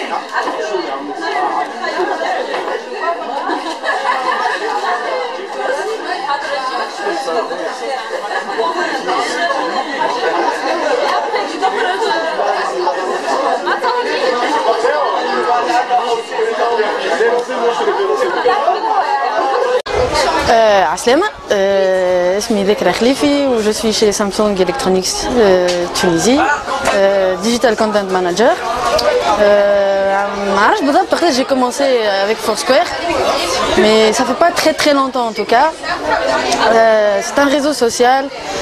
عسلامة اسمي ذكرى خليفي و je suis chez Samsung Electronics Tunisie digital content manager. ما عرفش بالضبط وقتاش j'ai commencé avec Foursquare mais ça fait pas très longtemps en tout cas. C'est un réseau social.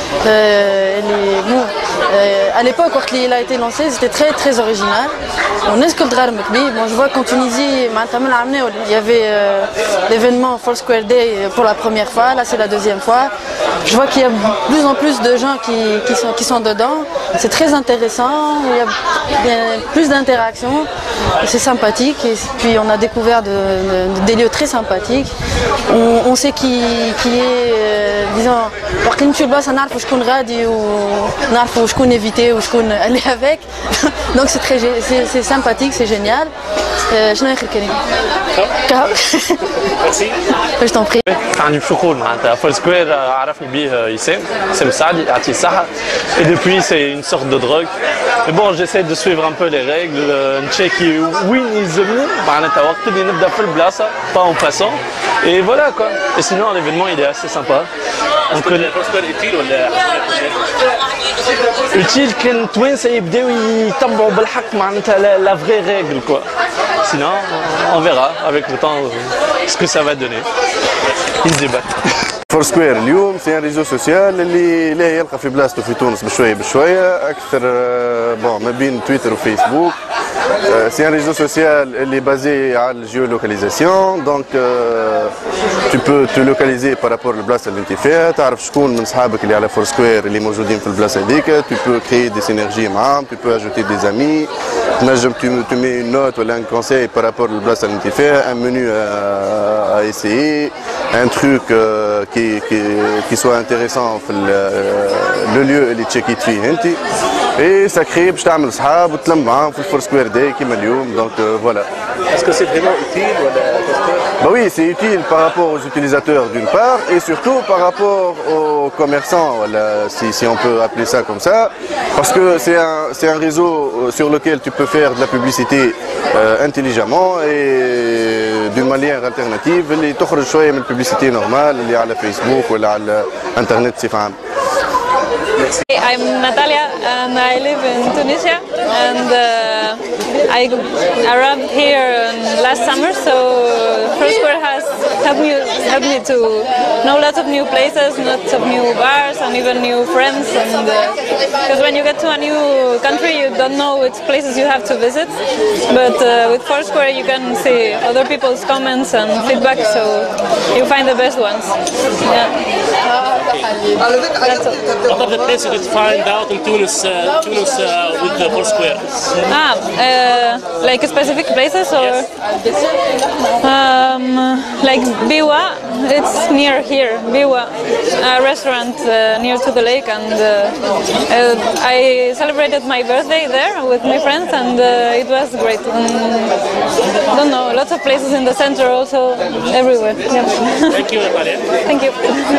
À l'époque quand il a été lancé c'était très original. Bon, je vois qu'en Tunisie il y avait l'événement Foursquare Day pour la première fois, là c'est la deuxième fois. Je vois qu'il y a de plus en plus de gens qui sont dedans. C'est très intéressant, il y a plus d'interactions, c'est sympathique et puis on a découvert des lieux très sympathiques. On sait qui est, disons, وقت نمشي لبلاصة نعرفوا شكون غادي ونعرفوا شكون éviter ou شكون aller avec. Donc c'est sympathique, c'est génial. شنو آخر كلمة؟ Merci. Je t'en prie. عندي بشكون معناتها فورسكوير عرفني بيه يسام سعدي يعطيه الصحة. Et depuis c'est une sorte de drogue. Mais bon j'essaie de suivre un peu les règles, نتشيكي وين يلزمني معناتها وقت اللي نبدا في البلاصة pas en passant. Et voilà quoi. Et sinon l'événement il est assez sympa. Est-ce que Foursquare utile ولا utile كان التوانسة يبداو يتبعوا بالحق معناتها la vraie règle quoi. Sinon on verra avec le temps ce que ça va donner. Ils se débattent. فورسكوير اليوم سي ان ريزو سوسيال اللي لا يلقى في بلاصته في تونس بشويه اكثر ما بين تويتر وفيسبوك. سي ان ريزو سوسيال اللي بازي على الجيولوكاليزاسيون دونك tu peux te localiser par rapport للبلاصه اللي انت فيها، تعرف شكون من صحابك اللي على فورسكوير اللي موجودين في البلاصه هذيك، tu peux créer des synergies معاهم، tu peux ajouter des amis، تنجم tu mets une note ولا un conseil par rapport للبلاصه اللي انت فيها، un menu à essayer، un truc qui soit intéressant في le lieu اللي تشيكيت فيه انت. Et ça crée باش تعمل صحاب وتلم معاهم في الفورسكوير داي كيما اليوم. Donc voilà. Est-ce que c'est vraiment utile ولا Bah oui, c'est utile par rapport aux utilisateurs d'une part et surtout par rapport aux commerçants, voilà, si on peut appeler ça comme ça, parce que c'est un réseau sur lequel tu peux faire de la publicité intelligemment et d'une manière alternative اللي تخرج شوية من الببليسيتي نورمال اللي على فيسبوك ولا على الانترنت بصفة عامة. I'm Natalia and I live in Tunisia and I arrived here last summer, so Foursquare has helped me to know lots of new places, lots of new bars and even new friends, and because when you get to a new country you don't know which places you have to visit, but with Foursquare you can see other people's comments and feedback, so you find the best ones. Yeah. That's all. What are the places that you find out in Tunis with the Foursquare? Like specific places or like Biwa, it's near here, Biwa, a restaurant near to the lake, and I celebrated my birthday there with my friends and it was great. I don't know, lots of places in the center also, everywhere. Yeah. Thank you, Natalia. Thank you.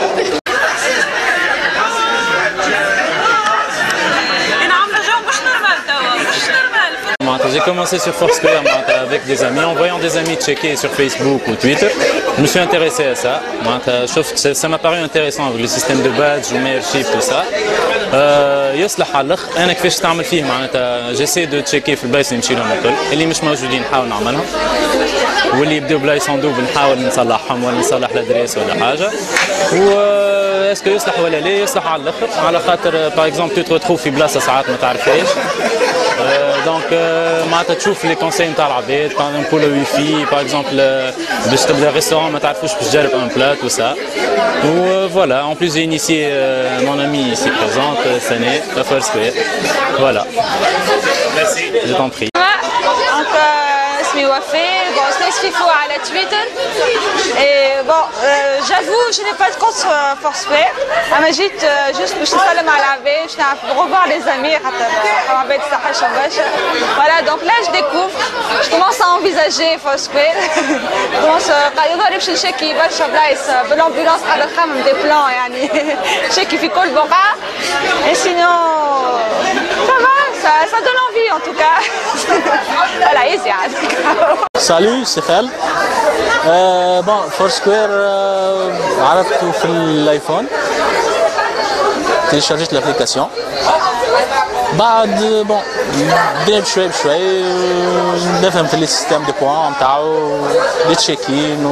J'ai commencé sur Foursquare avec des amis, en voyant des amis checker sur Facebook ou Twitter. Je me suis intéressé à ça. Ça m'a paru intéressant avec le système de badge ou membership tout ça. يصلح على الاخر. انا كيفاش نستعمل فيه معناتها جيسي دو تشيكي في البلايص اللي نمشي لهم الكل، اللي مش موجودين نحاول نعملهم، واللي يبداو بلايص دوب نحاول نصلحهم ولا نصلح الادريس ولا حاجه. و اسكو يصلح ولا لا؟ يصلح على الاخر، على خاطر باغ اكزومبل تروح في بلاصه ساعات ما تعرفهاش. دونك معناتها تشوف لي كونساي نتاع العباد، نقولوا وي في باغ اكزومبل باش تبدا ريستورون ما تعرفوش باش تجرب ان بلات و سا. و فوالا en plus j'ai initié mon ami ici présente Sané à Foursquare. Voilà. Merci. Je t'en prie. اسمي وفاء. Space FIFO à la Twitter. Et bon, j'avoue, je n'ai pas de compte sur Foursquare. أنا جيت juste باش نسلم على العباد، باش نعرف revoir les amis خاطر عباد تستحشهم برشا. Voilà, donc là je découvre, je commence à envisager Foursquare. Je commence يظهر باش نشكي برشا بلايص بالامبولانس قاعدة نخمم دي بلان يعني نشكي في كل بقعة. Et sinon, ça va, ça donne envie en tout cas. Voilà, يزيد. Salut, c'est Khal. Bon, Foursquare عرفته في الايفون. téléchargé l'application. بعد بون بدينا بشوي بشوي نفهم في السيستم دي بوان نتاعو لي تشيكين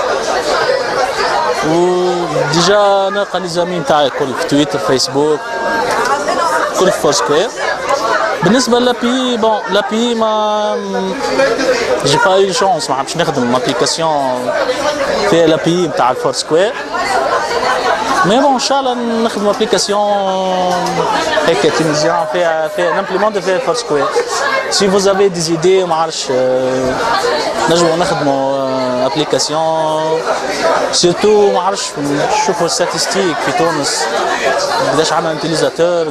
و ديجا نلقى لي زامي نتاعي الكل في تويتر فيسبوك كل في فورسكوير. بالنسبه للابي بون لابي ما جي با يو شونس ما حبش نخدم ابليكاسيون فيها لابي نتاع الفورسكوير. Mais bon, Inch'Allah, nous avons une application tunisienne fait l'implément de Foursquare. Si vous avez des idées, nous avons une application. Surtout, je trouve les statistiques في تونس. قداش عندنا utilisateur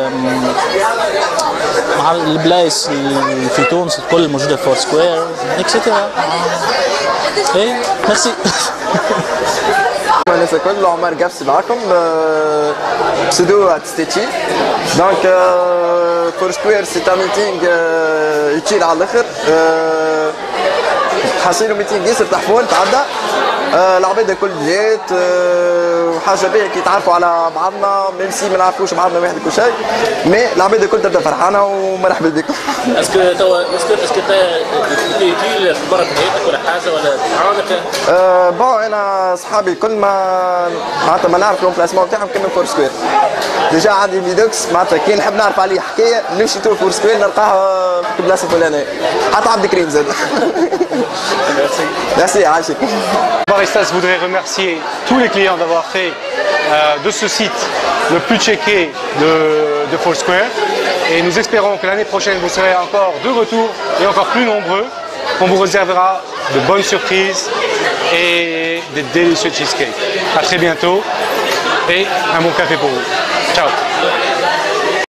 البلايص في تونس الكل موجودة في Foursquare, etc. Merci. الناس الكل عمر جابس معكم بسودو اتستيتشي دونك فورسكوير سي ان ميتينغ يوتيل على الاخر حاسينو ميتينغ ياسر تحفون تعدى العباد الكل جات وحاجه باهيه كي يتعرفوا على بعضنا ميم سي ما نعرفوش بعضنا واحد كل شيء مي العباد الكل تبدا فرحانه ومرحبا بكم. اسكو توا اسكو يوتيل في برا في حياتك ولا حاجه ولا تعاونك؟ بون انا صحابي الكل معناتها ما نعرف الامبلاسمون تاعهم كيما فورسكوير. ديجا عندي فيدوكس معناتها كي نحب نعرف عليه حكايه نمشي تو فورسكوير نلقاه في البلاصه الفلانيه حتى عبد الكريم زاد. Merci, Rachid. Baristas voudrait remercier tous les clients d'avoir fait de ce site le plus checké de Foursquare. Et nous espérons que l'année prochaine, vous serez encore de retour et encore plus nombreux. On vous réservera de bonnes surprises et des délicieux cheesecakes. À très bientôt et un bon café pour vous. Ciao.